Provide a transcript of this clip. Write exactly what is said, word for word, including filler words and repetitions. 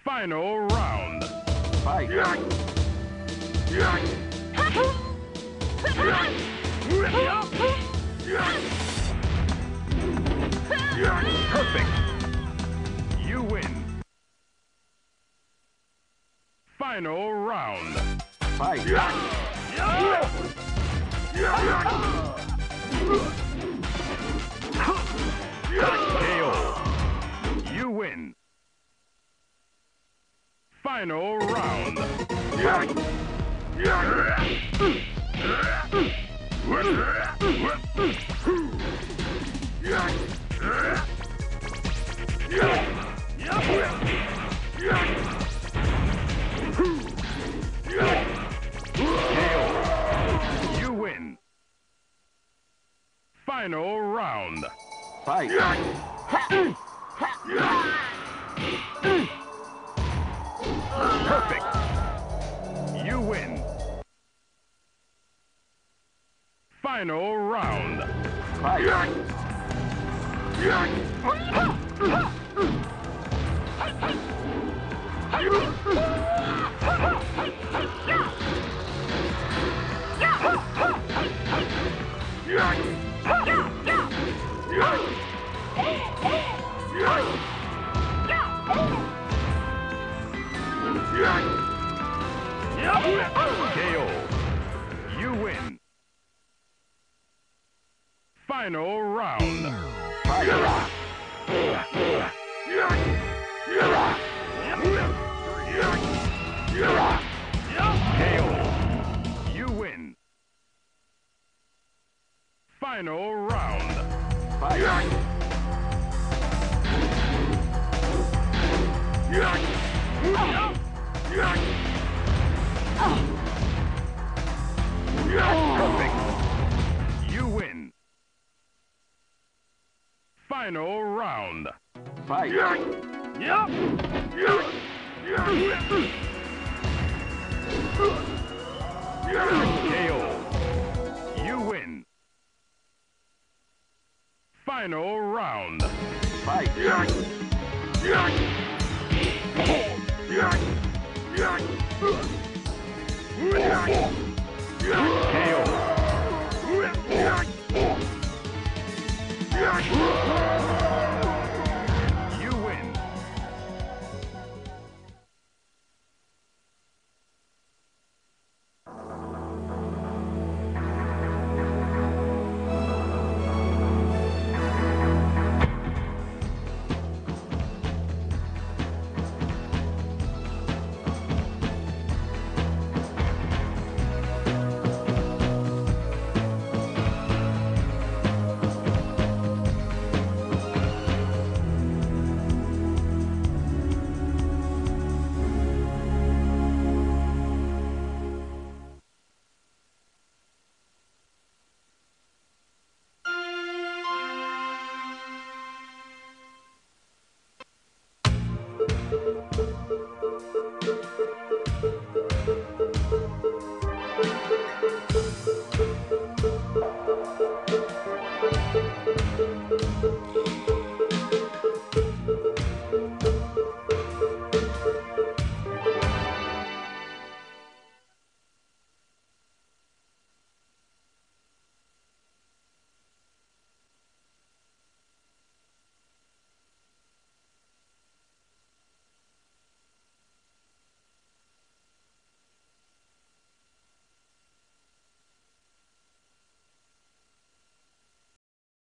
Final round. Fight. Perfect. You win. Final round. Fight. K O. You win. Final round. Fight. You win. Final round. Fight. Perfect. You win. Final round. Fight. K O. You win. Final round. Fight. K O. You win. Final round. Fight. Perfect. You win. Final round. Fight. K O. You win. Final round. Fight. K O.